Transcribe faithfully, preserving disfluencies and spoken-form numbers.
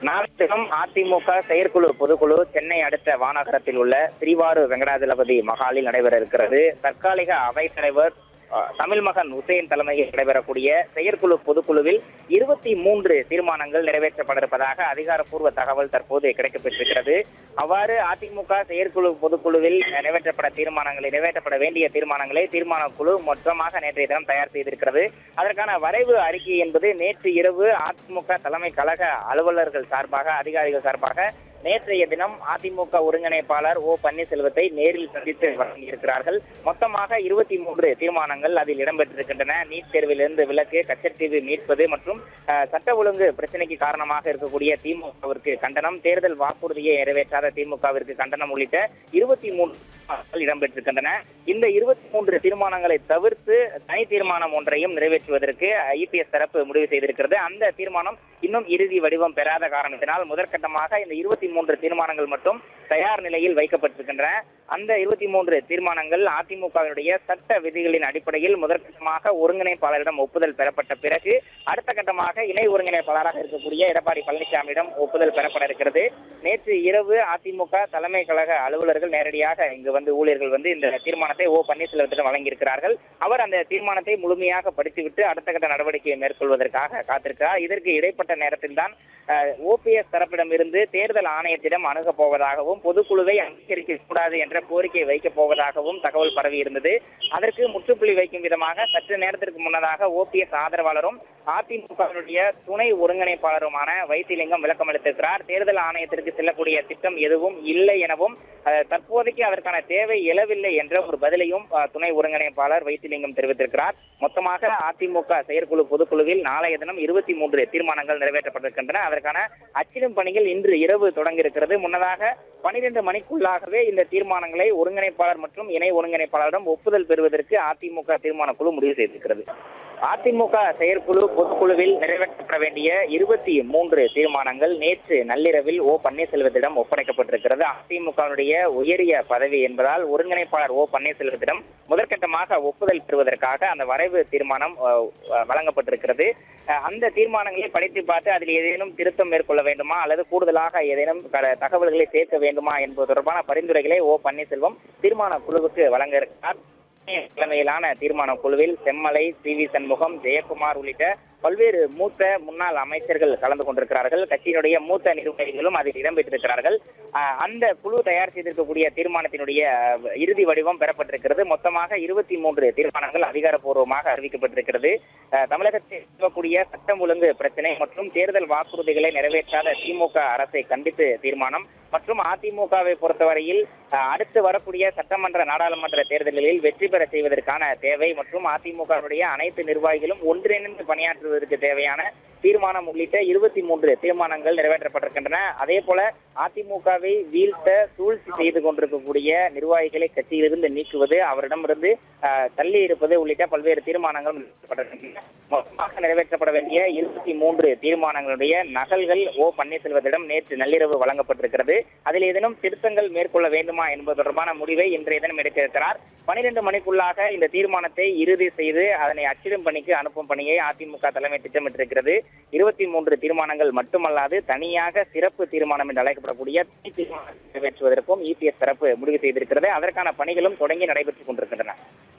நாளை தினம் அதிமுக செயற்குழு பொதுக்குழு சென்னை அடுத்த வானகரத்தில் உள்ள ஸ்ரீவாரு வெங்கடாஜலபதி மகாலில் நடைபெற இருக்கிறது. தற்காலிக அவைத் தலைவர் தமிழ் மகன் உசேன் தலைமையில் நடைபெறக்கூடிய செயற்குழு பொதுக்குழுவில் இருபத்தி மூன்று தீர்மானங்கள் நிறைவேற்றப்பட இருப்பதாக அதிகாரப்பூர்வ தகவல் தற்போது கிடைக்கப்பெற்றிருக்கிறது. அவ்வாறு அதிமுக செயற்குழு பொதுக்குழுவில் நிறைவேற்றப்பட தீர்மானங்களை நிறைவேற்றப்பட வேண்டிய தீர்மானங்களை தீர்மான குழு மொத்தமாக நேற்றைய தினம் தயார் செய்திருக்கிறது. அதற்கான வரைவு அறிக்கை என்பது நேற்று இரவு அதிமுக தலைமை கழக அலுவலர்கள் சார்பாக அதிகாரிகள் சார்பாக நேற்றைய தினம் அதிமுக ஒருங்கிணைப்பாளர் ஓ பன்னீர்செல்வத்தை நேரில் சந்தித்து வழங்கியிருக்கிறார்கள். மொத்தமாக இருபத்தி மூன்று தீர்மானங்கள் அதில் இடம்பெற்றிருக்கின்றன. நீட் தேர்விலிருந்து விலக்கு, கச்சத்தீவு மீட்பது மற்றும் சட்ட ஒழுங்கு பிரச்சனைக்கு காரணமாக இருக்கக்கூடிய திமுகவிற்கு கண்டனம், தேர்தல் வாக்குறுதியை நிறைவேற்றாத திமுகவிற்கு கண்டனம் உள்ளிட்ட இருபத்தி மூன்று இடம்பெற்றிருக்கின்றன. இந்த இருபத்தி மூன்று தீர்மானங்களை தவிர்த்து தனி தீர்மானம் ஒன்றையும் நிறைவேற்றுவதற்கு ஐபிஎஸ் தரப்பு முடிவு செய்திருக்கிறது. அந்த தீர்மானம் இன்னும் இறுதி வடிவம் பெறாத காரணத்தினால் முதற்கட்டமாக இந்த இருபத்தி மூன்று தீர்மானங்கள் மட்டும் தயார் நிலையில் வைக்கப்பட்டிருக்கின்றன. அந்த இருபத்தி மூன்று தீர்மானங்கள் அதிமுகவினுடைய சட்ட விதிகளின் அடிப்படையில் முதற்கட்டமாக ஒருங்கிணைப்பாளரிடம் ஒப்புதல் பெறப்பட்ட பிறகு அடுத்த கட்டமாக இணை ஒருங்கிணைப்பாளராக இருக்கக்கூடிய எடப்பாடி பழனிசாமியிடம் ஒப்புதல் பெறப்பட இருக்கிறது. நேற்று இரவு அதிமுக தலைமை கழக அலுவலர்கள் நேரடியாக இங்கு வந்து ஊழியர்கள் வந்து இந்த தீர்மானத்தை ஓ பன்னீர்செல்வத்திடம் வழங்கியிருக்கிறார்கள். அவர் அந்த தீர்மானத்தை முழுமையாக படித்துவிட்டு அடுத்த கட்ட நடவடிக்கையை மேற்கொள்வதற்காக காத்திருக்கிறார். இதற்கு இடைப்பட்ட நேரத்தில் தான் ஓபிஎஸ் தரப்பிடம் இருந்து தேர்தல் ஆணையத்திடம் அணுகப் போவதாகவும் பொதுக்குழுவை அங்கீகரிக்க கூடாது என்ற கோரிக்கை வைக்கப் போவதாகவும் தகவல் பரவி இருந்தது. அதற்கு முற்றுப்புள்ளி வைக்கும் விதமாக சற்று நேரத்திற்கு முன்னதாக ஓபிஎஸ் ஆதரவாளரும் அதிமுகவினுடைய துணை ஒருங்கிணைப்பாளருமான வைத்திலிங்கம் விளக்கம் அளித்திருக்கிறார். தேர்தல் ஆணையத்திற்கு செல்லக்கூடிய திட்டம் எதுவும் இல்லை எனவும் தற்போதைக்கு அதற்கான தேவை எழவில்லை என்ற ஒரு பதிலையும் துணை ஒருங்கிணைப்பாளர் வைத்திலிங்கம் தெரிவித்திருக்கிறார். மொத்தமாக அதிமுக செயற்குழு பொதுக்குழுவில் நாளைய தினம் இருபத்தி மூன்று தீர்மானங்கள் நிறைவேற்றப்பட்டிருக்கின்றன. அதற்கான அச்சிடும் பணிகள் இன்று இரவு தொடங்கியிருக்கிறது. முன்னதாக பனிரெண்டு மணிக்குள்ளாகவே இந்த தீர்மானங்களை ஒருங்கிணைப்பாளர் மற்றும் இணை ஒருங்கிணைப்பாளரிடம் ஒப்புதல் பெறுவதற்கு அதிமுக தீர்மான குழு முடிவு செய்திருக்கிறது. அதிமுக செயற்குழு பொதுக்குழுவில் நிறைவேற்றப்பட வேண்டிய இருபத்தி மூன்று தீர்மானங்கள் நேற்று நள்ளிரவில் ஓ பன்னீர்செல்வத்திடம் ஒப்படைக்கப்பட்டிருக்கிறது. அதிமுகவுடைய உயரிய பதவி என்பதால் ஒருங்கிணைப்பாளர் ஓ பன்னீர்செல்வத்திடம் முதற்கட்டமாக ஒப்புதல் பெறுவதற்காக அந்த வரைவு தீர்மானம் வழங்கப்பட்டிருக்கிறது. அந்த தீர்மானங்களை படித்து பார்த்து அதில் ஏதேனும் திருத்தம் மேற்கொள்ள வேண்டுமா அல்லது கூடுதலாக ஏதேனும் தகவல்களை சேர்க்க வேண்டுமா என்பது தொடர்பான பரிந்துரைகளை ஓ பன்னீர்செல்வம் தீர்மான குழுவுக்கு வழங்க இருக்கிறார். தலைமையிலான தீர்மான குழுவில் செம்மலை, சி வி சண்முகம், ஜெயக்குமார் உள்ளிட்ட பல்வேறு மூத்த முன்னாள் அமைச்சர்கள் கலந்து கொண்டிருக்கிறார்கள். கட்சியினுடைய மூத்த நிர்வாகிகளும் அதில் இடம்பெற்றிருக்கிறார்கள். அந்த குழு தயார் செய்திருக்கக்கூடிய தீர்மானத்தினுடைய இறுதி வடிவம் பெறப்பட்டிருக்கிறது. மொத்தமாக இருபத்தி மூன்று தீர்மானங்கள் அதிகாரப்பூர்வமாக அறிவிக்கப்பட்டிருக்கிறது. தமிழகத்தில் இருக்கக்கூடிய சட்டம் ஒழுங்கு பிரச்சனை மற்றும் தேர்தல் வாக்குறுதிகளை நிறைவேற்றாத திமுக அரசை கண்டித்து தீர்மானம் மற்றும் அதிமுகவை பொறுத்தவரையில் அடுத்து வரக்கூடிய சட்டமன்ற நாடாளுமன்ற தேர்தல்களில் வெற்றி பெற செய்வதற்கான தேவை மற்றும் அதிமுகவுடைய அனைத்து நிர்வாகிகளும் ஒன்றிணைந்து பணியாற்றுவதற்கு தேவையான தீர்மானம் உள்ளிட்ட இருபத்தி மூன்று தீர்மானங்கள் நிறைவேற்றப்பட்டிருக்கின்றன. அதே போல அதிமுகவை வீழ்த்த சூழ்ச்சி செய்து கொண்டிருக்கக்கூடிய நிர்வாகிகளை கட்சியிலிருந்து நீக்குவது, அவரிடமிருந்து தள்ளி இருப்பது உள்ளிட்ட பல்வேறு தீர்மானங்கள் நிறைவேற்றப்பட்டிருக்கின்றன. மொத்தமாக நிறைவேற்றப்பட வேண்டிய இருபத்தி மூன்று தீர்மானங்களுடைய நகல்கள் ஓ பன்னீர்செல்வத்திடம் நேற்று நள்ளிரவு வழங்கப்பட்டிருக்கிறது. அதில் ஏதேனும் திருத்தங்கள் மேற்கொள்ள வேண்டுமா என்பது தொடர்பான முடிவை இன்றைய தினம் எடுக்க இருக்கிறார். பனிரெண்டு மணிக்குள்ளாக இந்த தீர்மானத்தை இறுதி செய்து அதனை அச்சிடும் பணிக்கு அனுப்பும் பணியை அதிமுக தலைமை திட்டமிட்டிருக்கிறது. இருபத்தி மூன்று தீர்மானங்கள் மட்டுமல்லாது தனியாக சிறப்பு தீர்மானம் என்று அழைக்கப்படக்கூடிய தனி தீர்மானம் நிறைவேற்றுவதற்கும் இபிஎஸ் தரப்பு முடிவு செய்திருக்கிறது. அதற்கான பணிகளும் தொடங்கி நடைபெற்றுக் கொண்டிருக்கின்றன.